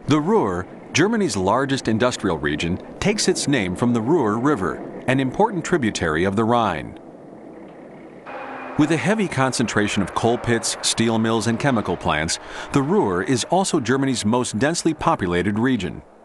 The Ruhr, Germany's largest industrial region, takes its name from the Ruhr River, an important tributary of the Rhine. With a heavy concentration of coal pits, steel mills, and chemical plants, the Ruhr is also Germany's most densely populated region.